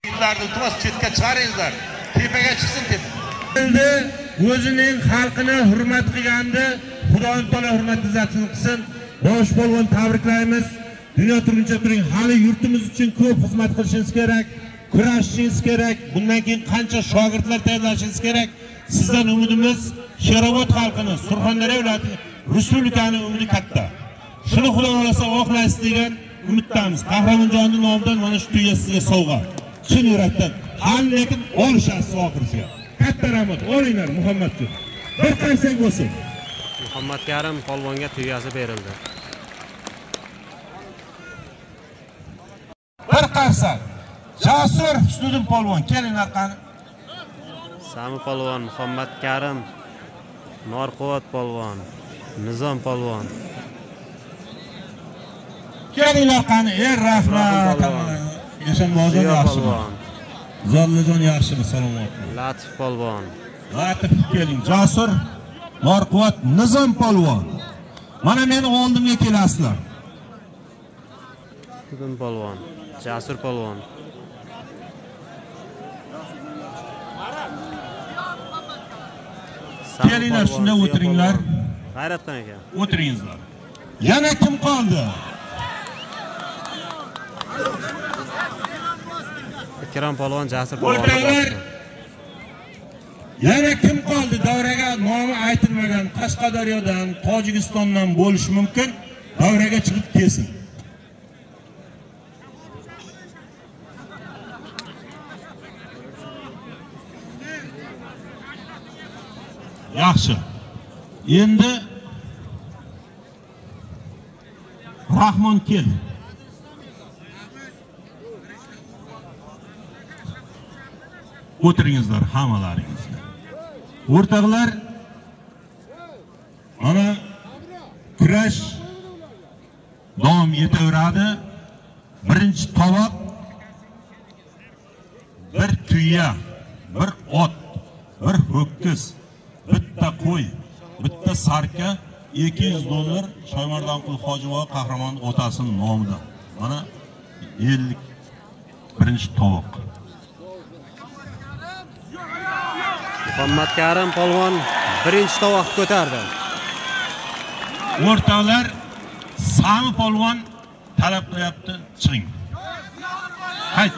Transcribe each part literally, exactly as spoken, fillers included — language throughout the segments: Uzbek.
Yıllardır iltimos chetga chiqaringizlar. Tepaga chiqsin tepa. Endi o'zining xalqini hurmat qilganda, Xudoyim taolo hurmat izzatini qilsin. Bosh polvon tabriklaymiz. Dunyo turguncha turing, hali yurtimiz uchun ko'p xizmat qilishingiz kerak, kurashishingiz kerak. Bundan keyin qancha shogirdlar tayyorlashingiz kerak. Sizdan umidimiz Sherobod xalqini, Surxondaryo viloyati respublikaning umidi katta. Shuni Xudo xolasa oqlaysiz degan umiddamiz. Qahramonjonning nomidan mana shu tuya sizga sovg'a. Chin yurakdan. Hali lekin olishasiz oxirisiga. Katta rahmat. Olinglar Muhammadjon. Bir qarsak bo'lsin. Muhammad Karim polvonga tuyasi berildi. Bir qarsak. Jasur Husniddin polvon kelinglar qani. Sami polvon, Muhammad Karim, Norquvvat polvon, Nizom polvon. Kelinglar qani. Er rahmat. Yashanbozon yaxshimi? Zollajon yaxshimi? Salomat. Latif polvon. Latif keling. Jasur, Norquvvat, Nizom polvon. Mana meni oldimga kelasizlar. Nizom polvon, Jasur polvon. Kelinglar, shunda o'tiringlar. G'ayratxon aka. O'tiringizlar. Yana kim qoldi? Ikrom polvon, Jasur polvon. O'tiringlar. Yana kim qoldi? Davraga nomi aytilmagan Qashqadaryodan, Tojikistondan bo'lishi mumkin. Davraga chiqib kelsin. Yaxshi. Endi Rahmon kel. O'tiringizlar hammalaringiz. O'rtoqlar, mana kurash davom etaveradi. Birinchi tovoq bir tuya, bir ot, bir ho'kiz, bitta qo'y, bitta sarka ikki yuz dollar Shoymardonqul Hojiboy qahramon otasining nomidan. Mana ellik birinchi tovoq. Muhammad Karim polvon birinchi tovoq ko'tardi. O'rtoqlar, Sami polvon talab qilyapti, chiqing. Hayt.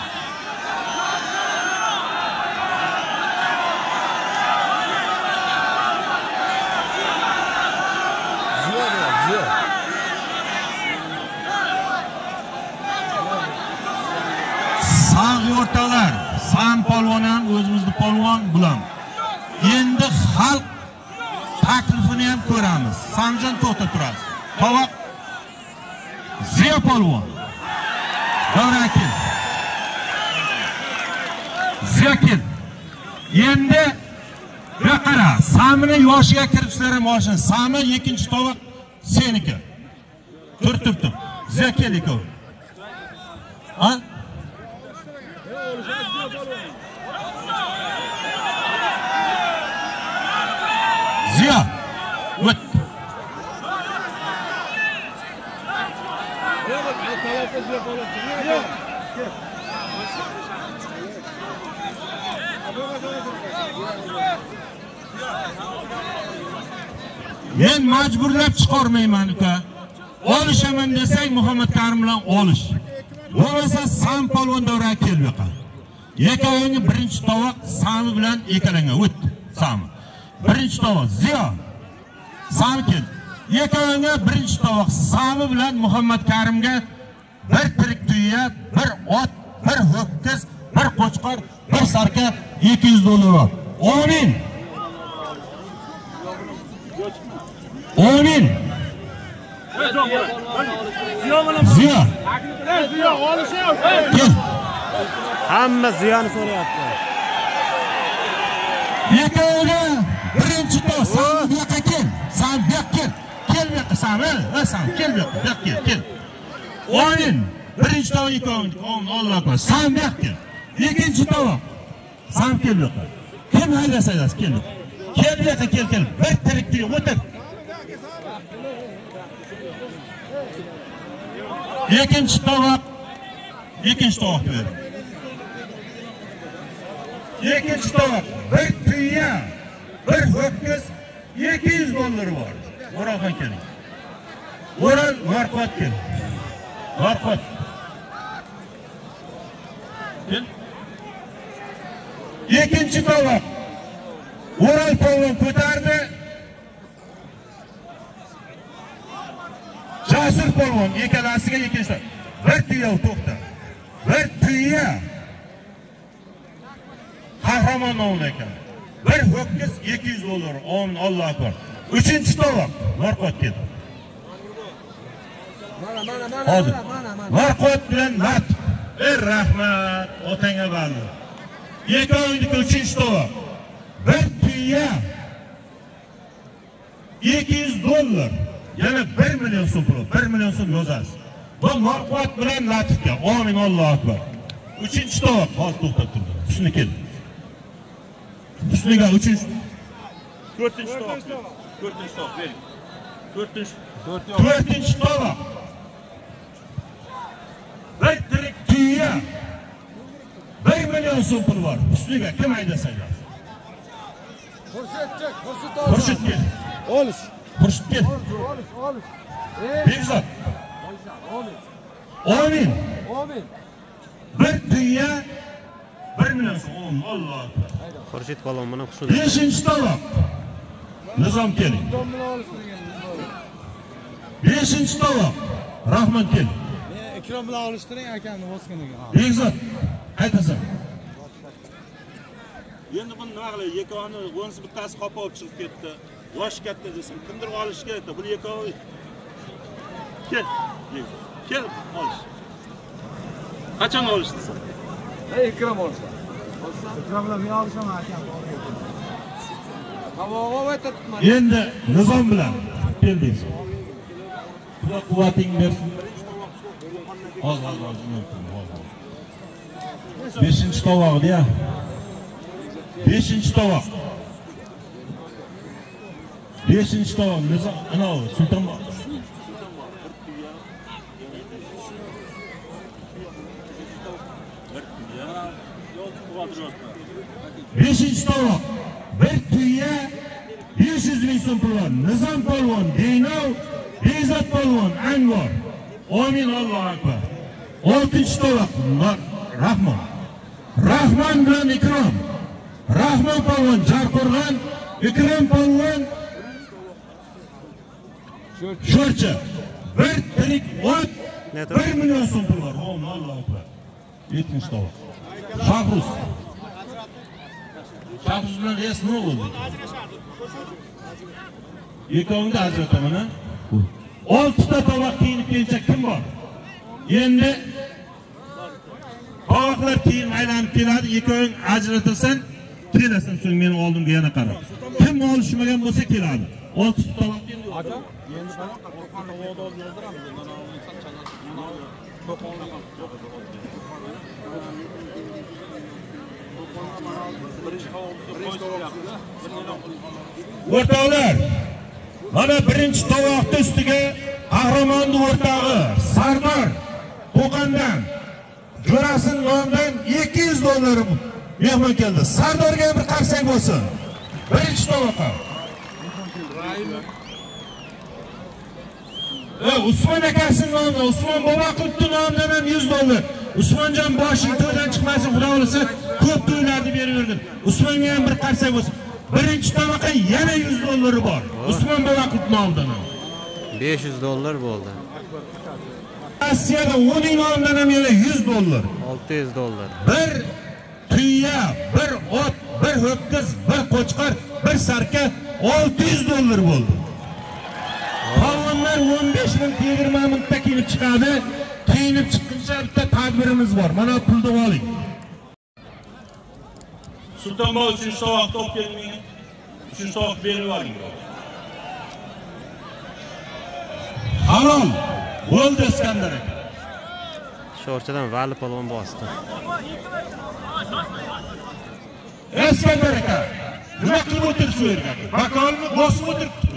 Sami o'rtoqlar, Sam polvon ham o'zimizni polvon bulam. Endi xalq taklifini ham ko'ramiz. Samjon to'xta turasiz. Tovoq Ziyo polvon. Davra kel. Ziyo kel. Endi qara, Samini yoshiga kiribsizlar ham oshin. Sami ikkinchi tovoq seniki. Tur tur tur. Ziyo kel ikov. Ha? Ziyo. O't. Men majburlab chiqarmayman uka. Olishaman desang Muhammad Karim bilan olish. Bo'lmasa Sam polvon davraga kel bu yoqqa. Ikkovingi birinchi tovoq Sami bilan ekalangan. O't. Sami. Birinchi tovoq Ziyo. Sami kel. Ikkovingi birinchi tovoq Sami bilan Muhammad Karimga bir tirik tuya, bir ot, bir ho'kiz, bir qo'chqor, bir sarka ikki yuz dollar. Amin. Amin. Ziyo. Ziyo olishib. Hamma Ziyoni so'rayapti. Ikkoviga birinchi tovoq Sami bu yoqqa kel. Sami bu yoqqa kel. Kel bu yoqqa Sami. Ha Sami kel bu yoqqa. Bu yoqqa kel, kel. Amin. Birinchi tovoq ikkovingi. Alloh akbar. Sami bu yoqqa kel. Ikkinchi tovoq. Sami kel bu yoqqa. Kim haydasaysiz kel. Kel bu yoqqa kel, kel. Bir tirik tuya o'tir. Ikkinchi tovoq. Ikkinchi tovoq ber. Ikkinchi tovoq bir tuya, bir ho'kiz ikki yuz dollar bor. O'rolxon keling. O'rol marqot keling. Marqot. Kel. Ikkinchi tovoq O'rol polvon ko'tardi. Jasur polvon ikkalasiga ikkinchi bir tuya to'xta. Bir tuya Qahramon nomida ekan. Bir ho'kiz ikki yuz dollar. Amin, Allohu akbar. Uchinchi tovoq marqot keldi. Mana mana mana mana mana. Marqot bilan mat. Bir rahmat otangga balli. Ikkinchi uchinchi tovoq. Bir tuya ikki yuz dollar. Yana bir million so'm pul. bir million so'm yozasiz. Bu marqot bilan latifga. Amin, Allohu akbar. Uchinchi tovoq hozir to'xtab turdi. Shuni keldi. Üstüne üçüncü. Dörtüncü tavak. Dörtüncü tavak verin. Dörtüncü. Dörtüncü tavak. Bir direk tüya. Bir milyon so'm pul var. Üstüne kim aydasa ya? Hurşit çek, Hurşit al. Hurşit gel. Oluş. Hurşit gel. Oluş, oluş. Bekzat. Amin. Amin. Bir tüya. Bir milyon so'm. Allohu akbar. Xurshid polvon buni husuli. Beshinchi tovoq. Nizom keling. Beshinchi tovoq. Rahmon keling. Men Ikrom bilan olishtiring akamni o'sganiga. Bekzat, aytasan. Endi buni nima qilay? Yekoni o'nsi bittasi qopa olib chiqib ketdi. Yosh katta desam, kimdir olish kerak-da. Bu yekovi. Kel. Kel, olish. Qachon olish desam? Ey Ikrom olsa. Ikrom bilan men olishaman akam. Qavog'i o'tatman. Endi nizom bilan keldingiz. Xudo quvvating bersin. Hozir hozir hozir. beshinchi tovoq ya. beshinchi tovoq. beshinchi tovoq nizom ana sulton bor. beshinchi tovoq. Bir tuya besh yuz ming so'm pul bor. Nizom polvon, Deynov, Bezat polvon, Anvar. Amin, Allohu akbar. oltinchi tovoq Rahmon. Rahmon bilan Ikrom. Rahmon polvon Jarqo'rg'on, Ikrom polvon Sho'rchi. Bir tirik ot bir million so'm pul bor. Amin, Allohu akbar. yettinchi tovoq. Shahruz. Shahruz bilan res nima bo'ldi? Ikkovini ajrataman, ha? oltita tovoq kiyinib kelsa kim bor? Endi tovoqlar keyin aylanib keladi, ikkoving ajratasan, kelasan so'ng meni oldimga yana qarab. Kim olishmagan bo'lsa keladi. oltita tovoq endi. Aka, endi qara, to'qonni o'g'dol yozdiramiz. Mana olsan chanal. To'qonni O'rtoqlar, mana birinchi tovoqning ustiga Qahramonning o'rtog'i Sardor Qo'qondan Jo'rasin nomidan ikki yuz dollar mehmon keldi. Sardorga bir qarsak bo'lsin. Birinchi tovoqqa. E, Usmon akasining nomidan, Usmon Boboqulning nomidan ham yuz dollar. Usmonjon boshing to'ydan chiqmasin, xudo xolasa, ko'p to'ylarni berib yurgin. Usmonga ham bir qarsak bo'lsin. Birinchi tovoqqa yana yuz dollar bor. Usmon Boboqulning nomidan. besh yuz dollar bo'ldi. Rossiyada uning nomidan ham yana yuz dollar. olti yuz dollar. Bir tuya, bir ot, bir ho'kiz, bir qo'chqor, bir sarka olti yuz dollar bo'ldi. Qolganlar o'n besh ming, yigirma mingta kiyinib chiqadi. Kiyinib chiqquncha bitta tadbirimiz bor. Mana pulni oling. Sultonboy uchinchi tovoq top kelmang. uchinchi tovoq berib yuboring. Halol. Bo'ldi Iskandar aka. Sho'rchidan Vali polvon bosdi. Iskandar aka, nima qilib o'tirsiz u yerga? Bakolni bosib o'tiribdi.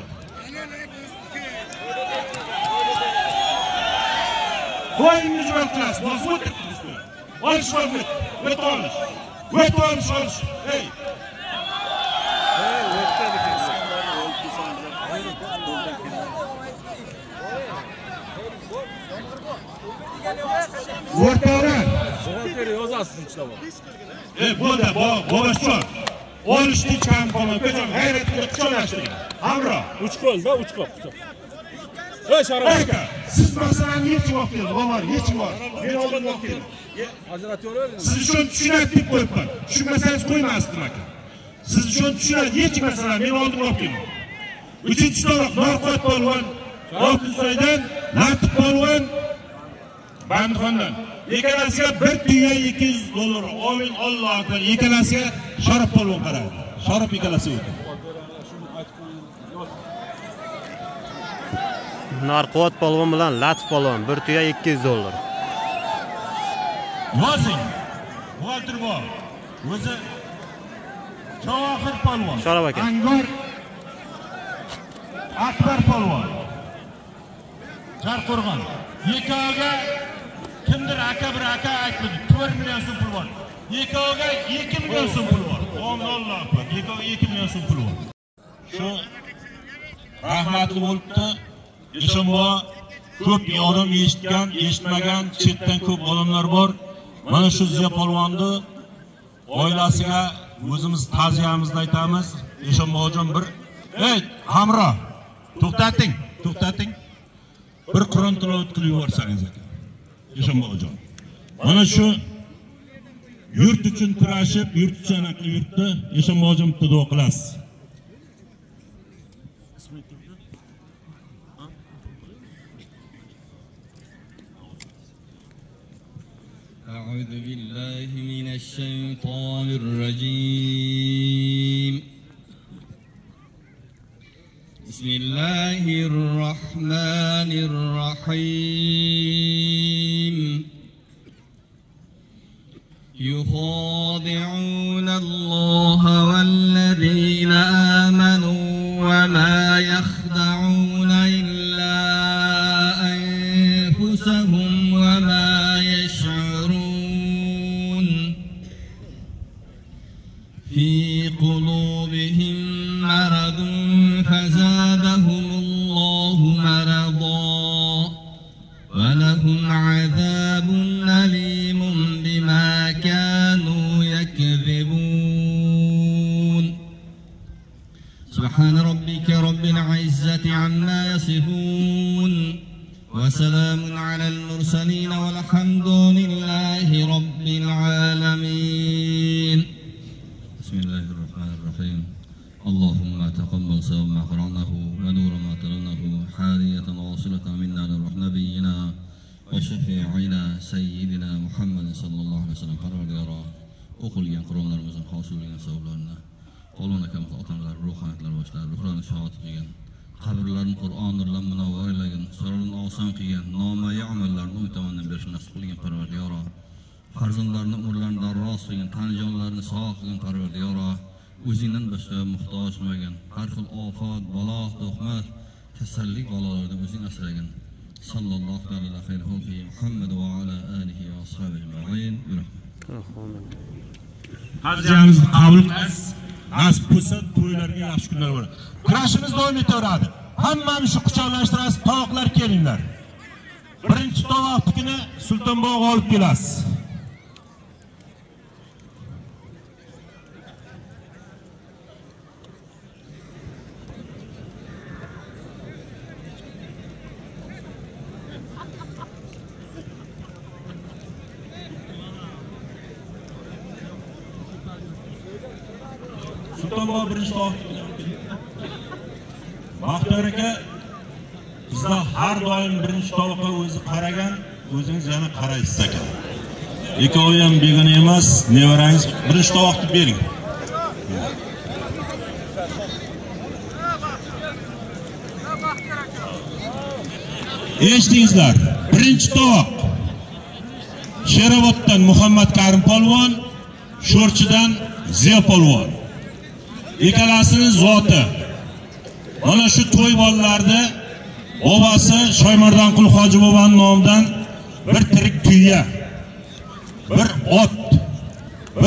Qo'yingizni javob qilasiz, bosib o'tiribdi. Olish bo'lmaydi. O't olish. O'tib olish olish. Ey. O'rtoqlar. Buxgalteriya yozasiz ishlab. E bo'ldi, boboshjon. Olishni hech ham qolmay, ko'zim hayratga quchoqlashtiring. Hamro. uch qo'l va uch qo'l. Ey Sharaf aka, siz masalani yechib olsangiz, bo'lmadi, yechib ol. Men oldimga keldim. ajratavering. Siz uchun tushunadi deb qo'yibman. Tushunmasangiz qo'ymasdim aka. Siz uchun tushunadi, yechib masalani men oldimga olib keldim. Uchinchi to'liq Norqot polvon, Oltinsoydan Latif polvon, Bandixondan. Ikkalasiga bir tuya ikki yuz dollar. Amin Allohdan. Ikkalasiga Sharaf polvon qaradi. Sharaf ikkalasi o'tdi. Narqot polvon bilan Latif polvon bir tuya ikki yuz dollar. Yozing. Buxgalter bor. O'zi Javohir polvon. Sharaf aka. Angor Akbar polvon. Jarqo'rg'on. Yekoga kimdir aka bir aka aytdi. to'rt million so'm pul bor. Yekoga ikki million so'm pul bor. Alloh akbar. Yekoga ikki million so'm pul bor. Shu rahmatli bo'libdi. Eshonbo ko'p odam eshitgan, eshitmagan, chetdan ko'p odamlar bor. Mana shu Ziyo polvonni oilasiga o'zimiz ta'ziyamizni aytamiz. Eshonbojon bir, ey, hamro, to'xtating, to'xtating. Bir Qur'on tilovat qilib yuborsangiz aka. Eshonbojon. Mana shu yurt uchun kurashib, yurt uchun aqli yurtni Eshonbojon bitta duo qilasiz. أعوذ بالله من الشيطان الرجيم بسم الله الرحمن الرحيم يخادعون الله والذين آمنوا وما يخدعون إلا أنفسهم وما يشعرون في قلوبهم مرض فزادهم الله مرضا ولهم عذاب أليم بما كانوا يكذبون سبحان ربك رب العزة عما يصفون وسلام على المرسلين والحمد لله رب العالمين بسم الله الرحمن الرحيم اللهم تقبل ثواب ما قرأناه ونور ما تلونه حالية واصلة منا لروح نبينا وشفيعنا سيدنا محمد صلى الله عليه وسلم Parvardigoro o'qilgan Qur'onlarimizning hosilligini savoblarini qo'lona kam otamlar ruhaniyatlar boshlar ruhlarni shahodat qilgan qabrlarni Qur'on nurlan munavvarlagan so'rovni oson qilgan nomayi amallarni o'z tomonidan berishni nasib qilgan Parvardigoro farzandlarni umrlarini darroz qilgan tanijonlarni sog' qilgan Parvardigoro o'zingdan boshqa muhtoj bo'lmagan har xil ofat balo tuhmat kasallik balolardan o'zing asragan sallallohu alayhi Muhammad va ala alihi va ashabihi ajma'in ta'ziyamizni qabul qilasiz. Nasib bo'lsa to'ylarga yaxshi kunlar bo'ladi. Kurashimiz davom etaveradi. Hammani shu quchoqlashtirasiz, tovoqlar kelinglar. Birinchi tovoqni Sultonbog' olib kelasiz. Sultonbog' birinchi tovoq. Baxtiyor aka, bizda har doim birinchi tovoqqa o'zi qaragan, o'zingiz yana qaraysiz aka. Ikkovi ham begona emas, nevarangiz birinchi tovoqni bering. Eshitingizlar, birinchi tovoq Sheroboddan Muhammad Karim polvon, Sho'rchidan Ziyo polvon. Ikkalasining zoti. Mana shu to'y bolalarida bobasi Shoymardonqul Hoji boboning nomidan bir tirik tuya, bir ot, bir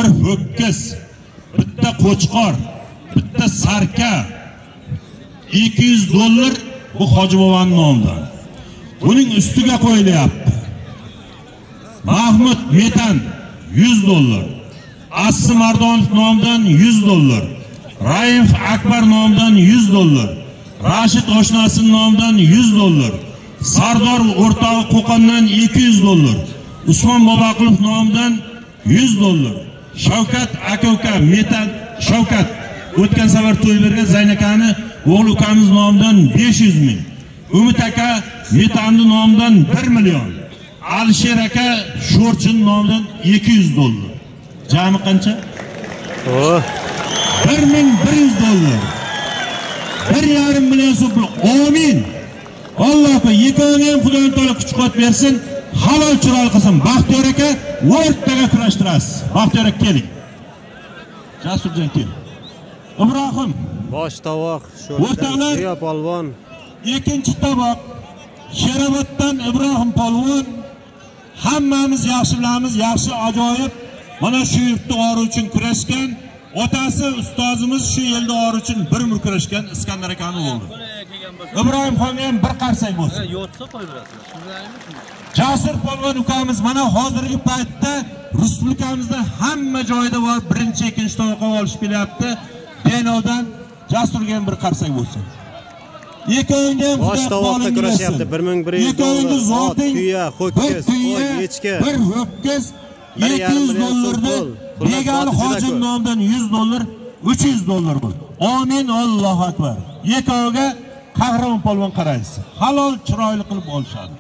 ho'kiz, bitta qo'chqor, bitta sarka ikki yuz dollar bu Hoji boboning nomidan. Buning ustiga qo'yilyapti. Mahmud Metan yuz dollar, Assi Mardonov nomidan yuz dollar, Raif Akbar nomidan yuz dollar, Rashid Oshnasi nomidan yuz dollar, Sardor o'rtog'i Qo'qondan iki yüz dollar, Usmon Boboqulov nomidan yüz dollar, Shavkat aka Metan Shavkat o'tgan safar to'y bergan Zaynakani o'g'li ukamiz nomidan besh yuz ming, Umid aka Metanning nomidan bir million, Alisher aka Sho'rchin nomidan ikki yuz dollar. Jami qancha? Oh. bir ming bir yuz dollar. bir yarim million so'm pul. Amin. Allohga yekoviga ham Xudoning taolo kuch-quvvat bersin, halol chiroyli qilsin. Baxtiyor aka o'rtaga kurashtirasiz. Baxtiyor aka keling. Jasurjon keling. Ibrohim Bosh tovoq, O'rtoqlar, Ziyo polvon. ikkinchi tovoq Sheroboddan Ibrohim polvon. Hammamiz yaxshi bilamiz, yaxshi ajoyib. Mana shu yurtda ori uchun kurashgan, otasi ustozimiz shu yerda ori uchun bir umr kurashgan Iskandar akani bo'ldi. Ibrohim xonga ham bir qarsak bo'lsin. Yo'tsa qo'ydirasiz. Jasur polvon ukamiz mana hozirgi paytda respublikamizda hamma joyda bor, birinchi, ikkinchi tovoqqa olib kelyapti. Denovdan Jasurga ham bir qarsak bo'lsin. Ikkovingga ham Bosh tovoqda kurashyapti. bir ming bir yuz dollar. Ot, tuya, ho'kiz, qo'y, echki. Bir ho'kiz ikki yuz dollarni, Begali Hojim nomidan yuz dollar, uch yuz dollar bu. Amin, Allohu akbar. Ikkoviga Qahramon polvon qaraysiz. Halol chiroyli qilib olishadi.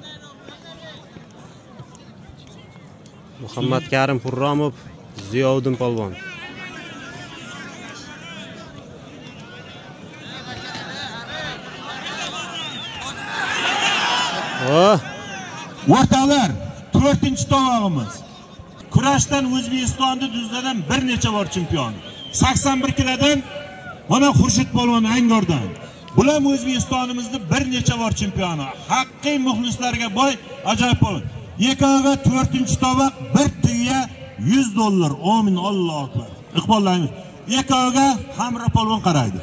Muhammad Karim Hurromov, Ziyovuddin polvon. Oh. O'rtoqlar, to'rtinchi tovog'imiz. Kurashdan O'zbekistonda duzladan bir necha bor chempion. sakson bir kilodan mana Xurshid polvon Angordan. Bular O'zbekistonimizning bir necha bor chempioni. Haqiqiy muxlislarga boy ajoyib polvon. Yekaga to'rtinchi tovoq bir tuya yuz dollar. Amin, Allohu akbar. Iqbollaymiz. Yekaga Hamra polvon qaraydi.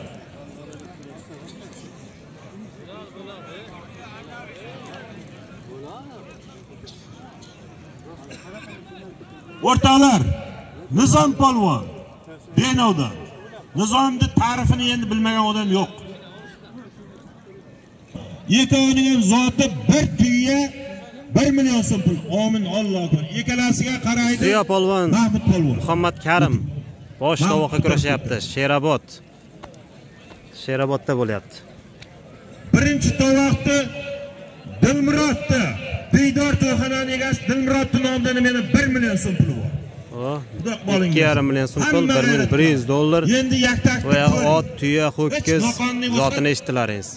O'rtoqlar, Nizom polvon Denovdan. Nizomning ta'rifini endi bilmagan odam yo'q. Yekovining ham zoti bir tuya bir million so'm pul. Amin, Allohu akbar. Ikkalasiga qaraydi. Ziyo polvon, Mahmud polvon, Muhammad Karim bosh tovoqqa kurashyapti. Sherobod. Sherobodda bo'lyapti. Birinchi tovoqni Dilmurodda Diydor to'yxonaning egasi Dilmurod nomidan meni bir million so'm puli bor. Oh, ikki yarim million so'm pul, bir ming bir yuz dollar. Endi yaktak va ot, tuya, ho'kiz zotini eshitdilaringiz.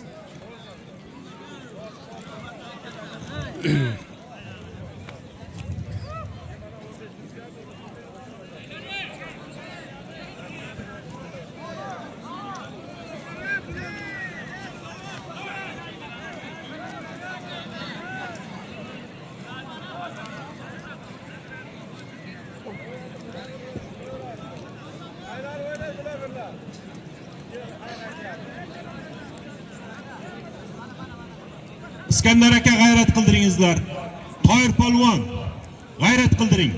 Iskandar aka g'ayrat qildiringizlar. Toyir polvon g'ayrat qildiring.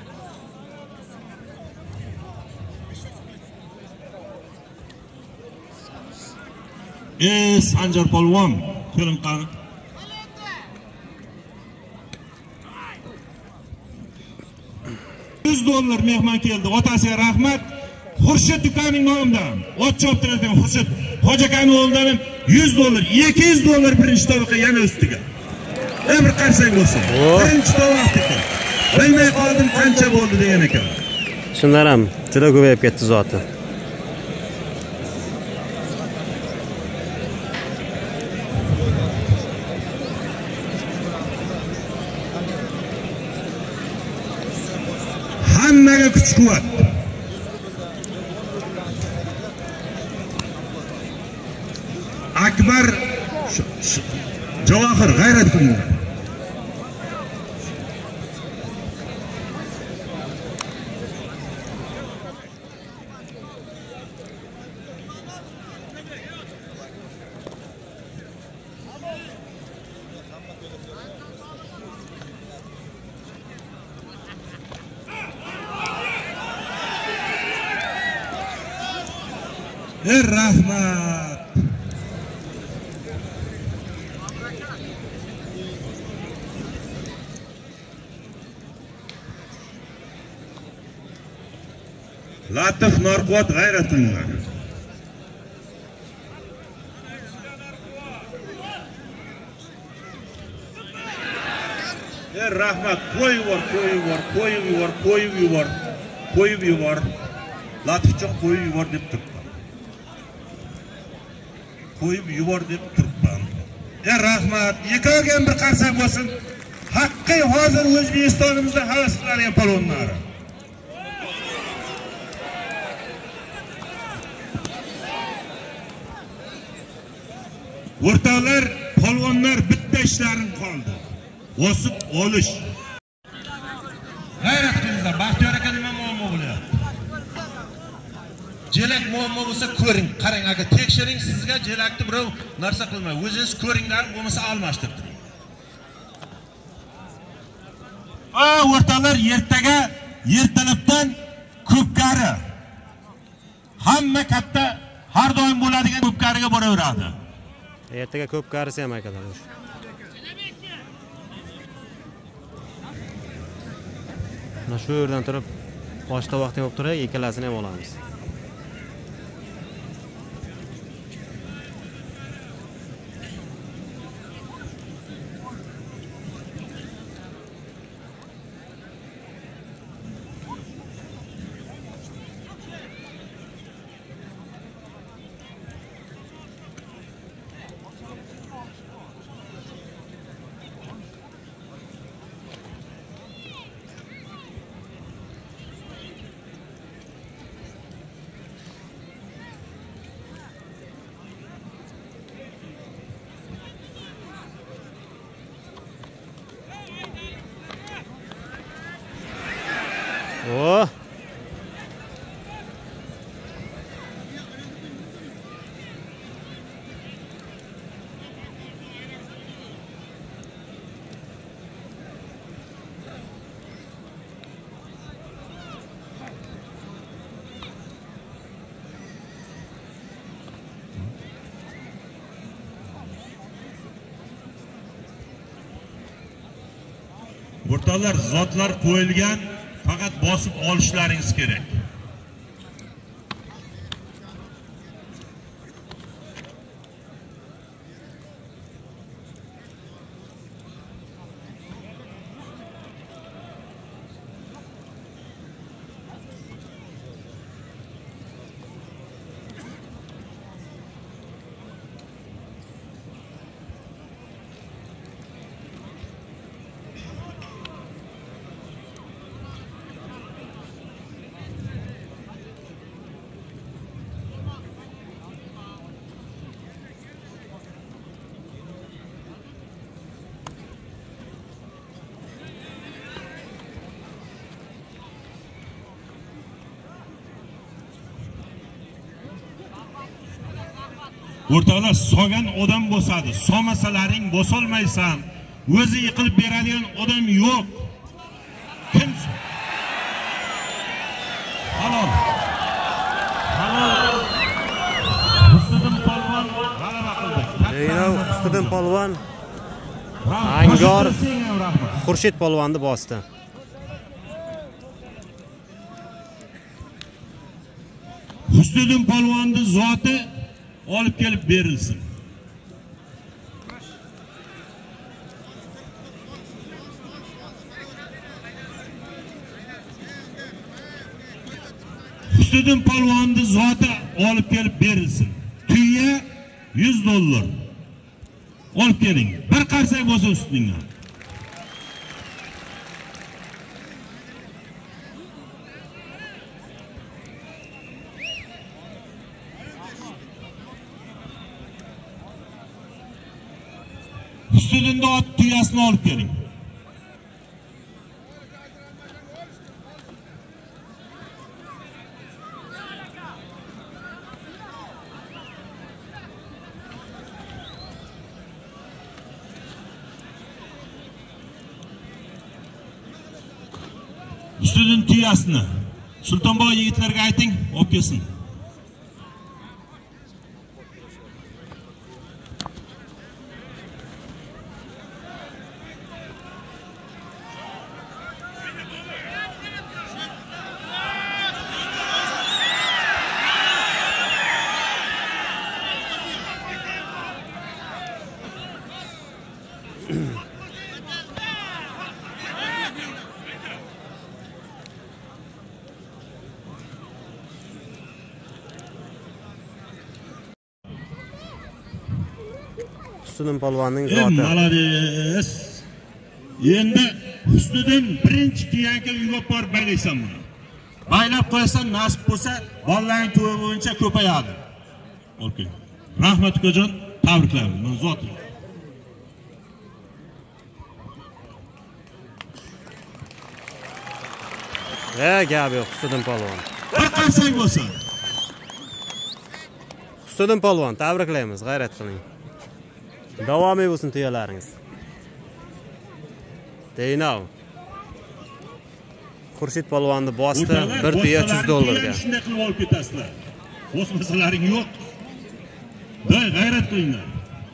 E Sanjar polvon keling qani. yuz dollar mehmon keldi. Otasiga rahmat. Xurshid ukaning nomidan ot choptiradigan Xurshid Hojakani o'g'lidan yuz dollar, ikki yuz dollar birinchi tovoqqa yana ustiga. Bir qarsak bo'lsin. Birinchi tovoqdiki. Bilmay qoldim qancha bo'ldi degan ekan. Shundan ham juda ko'payib ketdi zoti. Hammaga kuch-quvvat. Akbar Javohir g'ayrat qiling. Er rahmat. Latif Norquvvat G'ayratullo. Er rahmat, qo'yib yubor, qo'yib yubor, qo'yib yubor, qo'yib yubor, qo'yib yubor. Latifjon qo'yib yubor deb turibman. Qo'yib yubor deb turibman. Er rahmat, ikkoviga ham bir qarsak bo'lsin. Haqqi hozir O'zbekistonimizda havas qiladigan palvonlar. O'rtoqlar, polvonlar bitta ishlaring qoldi. O'sib olish. G'ayrat qilinglar, Baxtiyor aka nima muammo bo'lyapti? Jelak muammo bo'lsa ko'ring, qarang, agar tekshiring, sizga jelakni birov narsa qilmay, o'zingiz ko'ringlar, bo'lmasa almashtirib turing. A, o'rtoqlar, ertaga ertalabdan ko'pkari. Hamma katta har doim bo'ladigan ko'pkariga boraveradi. Ertaga ko'pkarisi ham akalar. Mana shu yerdan turib boshqa vaqt yo'q turib, ikkalasini ham olamiz. Oh. O'rtoqlar, zotlar qo'yilgan, faqat bosib olishlaringiz kerak. O'rtoqlar, so'gan odam bo'lsadi, so'masalaring bo'solmaysan. O'zi yiqilib beradigan odam yo'q. Kim? Halol. Halol. Ustidan polvon g'alaba qildi. Deyna ustidan polvon Angor Xurshid polvonni bosdi. Ustidan polvonni zoti olib kelib berilsin. Ustidan polvonni zoti olib kelib berilsin. Tuya yuz dollar. Olib keling. Bir qarsak bo'lsa ustingdan. Ustidan da ot tuyasini olib keling. Ustidan tuyasini Sultonboy yigitlarga ayting, olib kelsin. Husniddin polvonning E, zoti. Malades. Endi Husniddin birinchi tuyanka uyga borib baylaysan buni. Baylab qo'yasan, nasib bo'lsa, bolalarning to'yi bo'yicha ko'payadi. Okey. Rahmat ukajon, tabriklayman. Men zotim. E, gap yo'q, Husniddin polvon. Bir qarsak bo'lsa. Husniddin polvon, tabriklaymiz, g'ayrat qiling. Davomiy bo'lsin tuyalaringiz. Deynav. Xurshid polvonni bosdi, bir tuya uch yuz dollarga. Shunday qilib olib ketasizlar. O'smasalaring yo'q. Voy, g'ayrat qilinglar.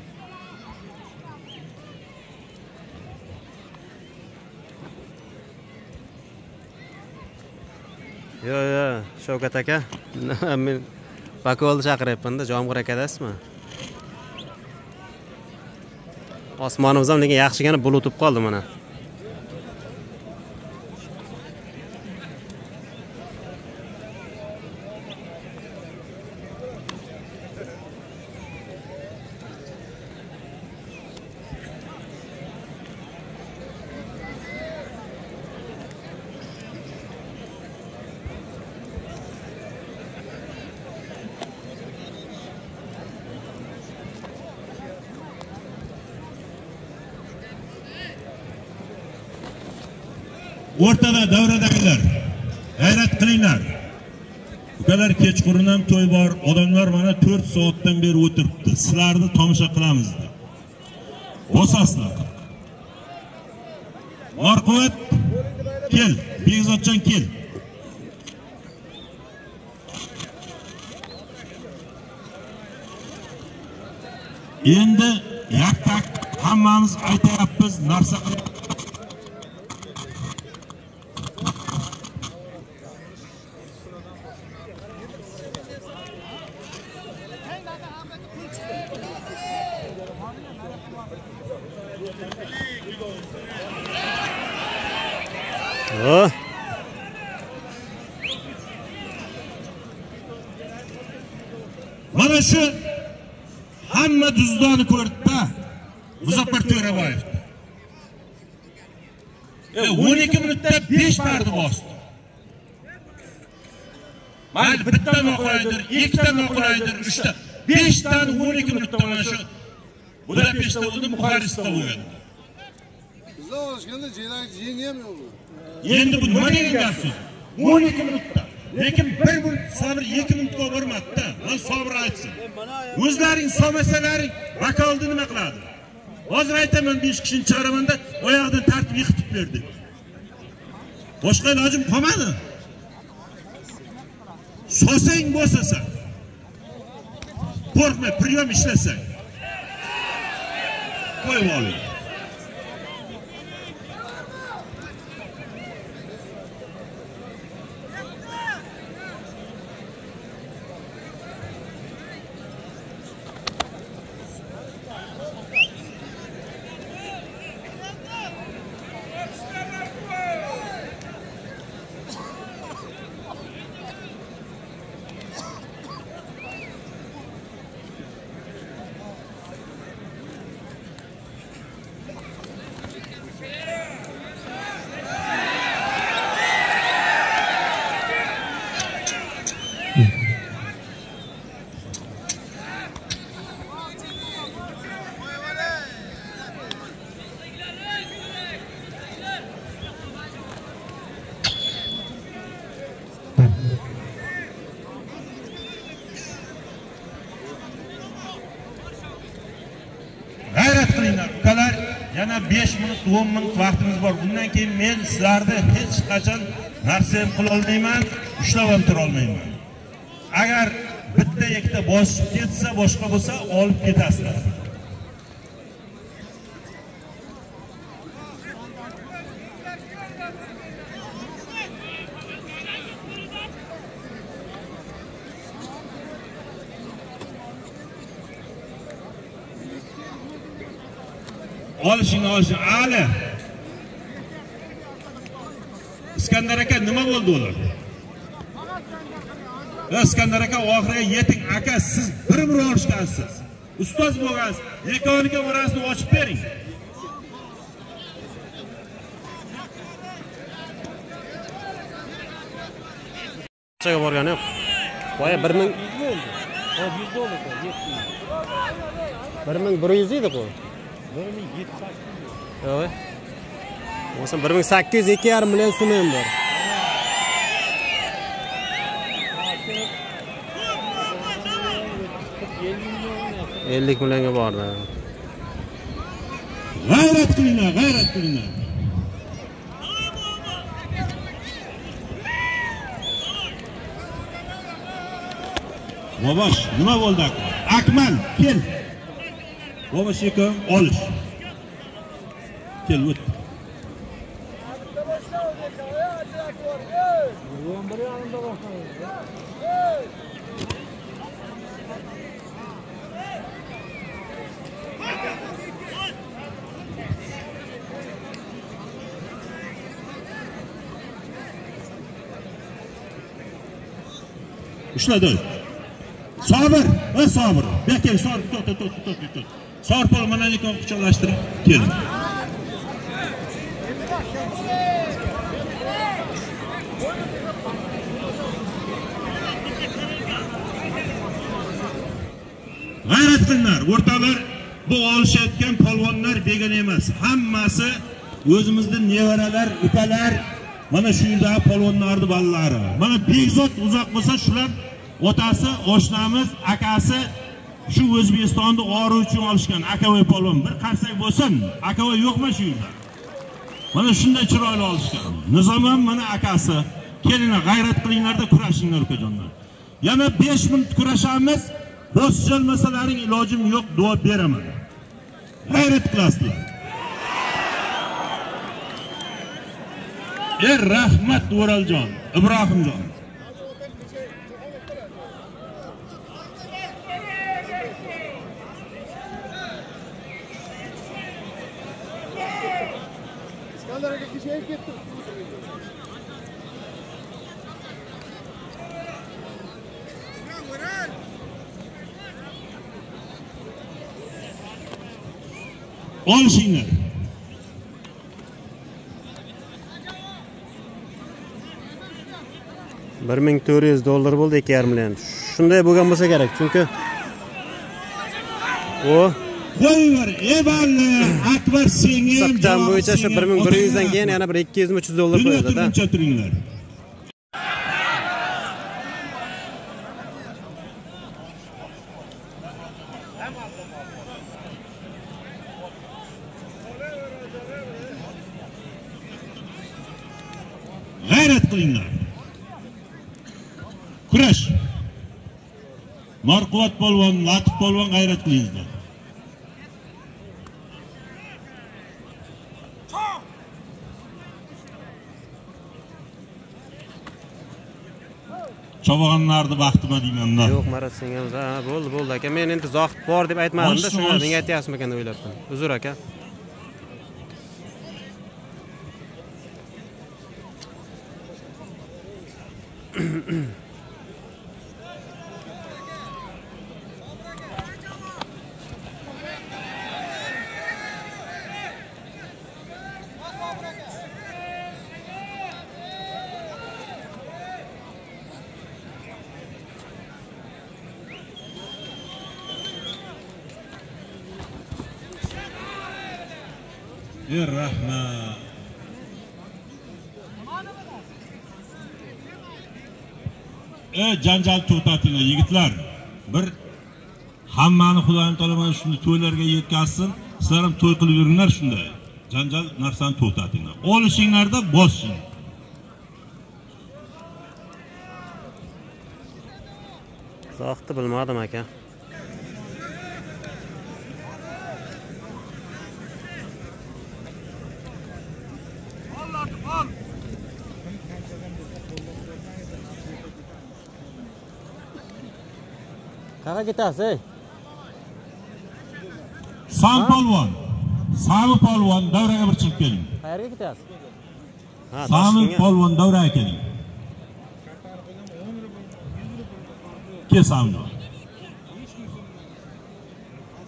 Yo, yo, Shavkat aka. Men Bakolni chaqiryapman-da, Jomg'ir akadasizmi? Osmonimiz ham lekin yaxshigina bulutib qoldi mana. O'rtada davradagilar, g'ayrat qilinglar. Ukalar kechqurun ham to'y bor, odamlar mana to'rt soatdan beri o'tiribdi. Sizlarni tomosha qilamiz deb. Bosasizlar. Marqovat, kel, Begzodjon kel. Endi yaktak hammamiz aytayapmiz, narsa qilib Oh. Mana shu hamma duzdoni ko'rdi-da. Muzaffar To'raboyev. E o'n ikki minutda besh marta bosdi. Mayli bitta noqulaydir, ikkita noqulaydir, uchta, besh tani o'n ikki minutda mana shu Budapeshtda bo'ldi, Buxarestda bo'ldi. Bizlar olishganda jelak yengi ham yo'q. Endi bu nima degan gap so'z? o'n ikki minutda. Lekin bir minut sabr ikki minutga bormadi-da. Men sabr aytsin. O'zlaring solmasalaring vakolni nima qiladi? Hozir aytaman besh kishini chiqaramanda oyoqdan tartib yiqitib berdi. Boshqa ilojim qolmadi. Sosang bo'lsa, qo'rqma, priyom ishlasang. Qo'yib oling. Yana besh minut, o'n minut vaqtimiz bor. Bundan keyin men sizlarni hech qachon narsa ham qila olmayman, ushlab ham tura olmayman. Agar bitta ikkita bosib ketsa, boshqa bo'lsa olib ketasizlar. Olishing olishing. Ali. Iskandar aka nima bo'ldi ular? Iskandar aka oxiriga yeting aka, siz bir bir olishgansiz. ustoz bo'lgansiz. Yekoniga orasini ochib bering. Qanchaga borgani yo'q. Boya bir ming Hop yuz dollar qo'y, yetti yuz. bir ming bir yuz edi bu. bir ming yetti yuz sakkiz yuz. Yo'q. Bo'lsa bir ming sakkiz yuz ikki yarim million so'm ham bor. ellik millionga bordi. G'ayrat qilinglar, g'ayrat qilinglar. Bobosh, nima bo'ldi aka? Akmal, kel. Bobosh ekan, olish. Kel, o't. Ushladim. Sabır, va sabır. Bekel, sabır, tut, tut, tut, tut, tut. Sabır pol mana nikon quchoqlashtirib keling. G'ayrat qilinglar, o'rtoqlar. Bu olishayotgan polvonlar begona emas. Hammasi o'zimizning nevaralar, ukalar, mana shu yerda polvonlarning bolalari. Mana Bekzod uzoq bo'lsa shular otasi, oshnamiz, akasi shu O'zbekistonda ori uchun olishgan akavoy polvon. Bir qarsak bo'lsin, akavoy yo'qmi shu yerda? Mana shunday chiroyli olishgan. Nizom ham mana akasi. Kelinglar, g'ayrat qilinglarda kurashinglar ukajonlar. Yana besh minut kurashamiz. Bosjalmasalaring ilojim yo'q, duo beraman. G'ayrat qilasizlar. Er rahmat O'raljon, Ibrohimjon. İskender aka kishayib ketdi. Olishinglar. bir ming to'rt yuz dollar bo'ldi, ikki yarim million. Shunday bo'lgan bo'lsa kerak, chunki o qo'yinglar, eballi Akbar senga hisobdan bo'yicha shu bir ming bir yuz dan keyin yana bir ikki yuz uch yuz dollar qo'yadi-da. Dunyo turinglar. G'ayrat qilinglar. Kurash. Marquvat polvon, Latif polvon g'ayrat qilinglar. Chavag'anlarni baxtima deymanda. Yo'q, Marat senga ha, bo'ldi, bo'ldi aka. Men endi zohid bor deb aytmadim-da, shuni menga aytyapsizmi ekan deb o'ylabman. Uzr aka. Er rahmat. E janjal to'xtatinglar yigitlar. Bir hammani Xudoning taolosi shuni to'ylarga yetkazsin. Sizlar ham to'y qilib yuringlar shunday. Janjal narsani to'xtatinglar. Olishinglarda bosing. Zohidni bilmadim aka. Qayerga ketasiz? Sam polvon. Sami polvon davraga bir chiqib keling. Qayerga ketasiz? Ha, Sami polvon davraga keling. Kel Sami.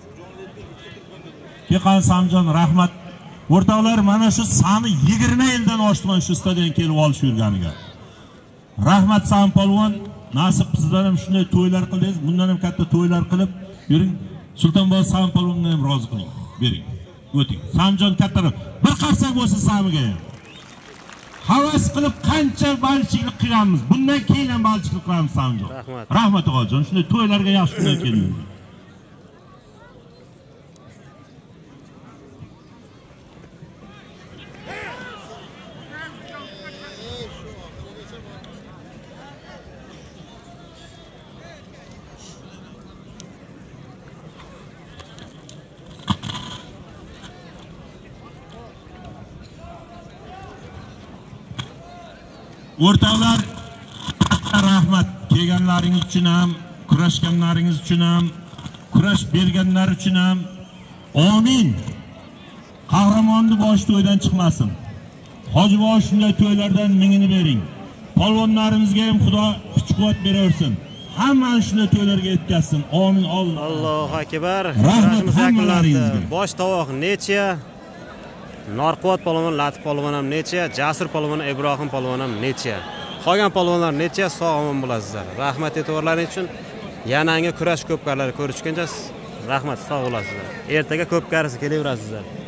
Teqan Samjon rahmat. O'rtoqlar, mana shu soni yigirma yildan oshdi mana shu stadion kelib olish yurganiga. Rahmat Sam polvon, nasib sizlar ham shunday to'ylar qildingiz, bundan ham katta to'ylar qilib yuring. Sultonboy Sam polvonni ham rozi qiling. Bering. O'ting. Samjon kattaroq. Bir qarsak bo'lsin Samiga. Havas qilib qancha balchilik qilganmiz. Bundan keyin ham balchilik qilamiz Samjon. Rahmat. Rahmat o'g'iljon, shunday to'ylarga yaxshi kunlar keldi. O'rtoqlar, rahmat kelganlaringiz uchun ham, kurashganlaringiz uchun ham, kurash berganlar uchun ham amin. Qahramonni bosh to'ydan chiqmasin. Hojiboy shunday to'ylardan mingini bering. Polvonlarimizga ham Xudo kuch-quvvat beraversin. Hammani shunday to'ylarga yetkazsin. Amin. Allohu akbar. Rahmat hammalaringizga. Bosh tovoq necha? Norquvvat polvon, Latif polvon ham necha, Jasur polvon, Ibrohim polvon ham necha. Qolgan polvonlar necha sog' omon bo'lasizlar. Rahmat e'tiborlaringiz uchun. Yanangi kurash ko'pkarlari ko'rishguncha rahmat, sog' bo'lasizlar. Ertaga ko'pkarisi kelaverasizlar.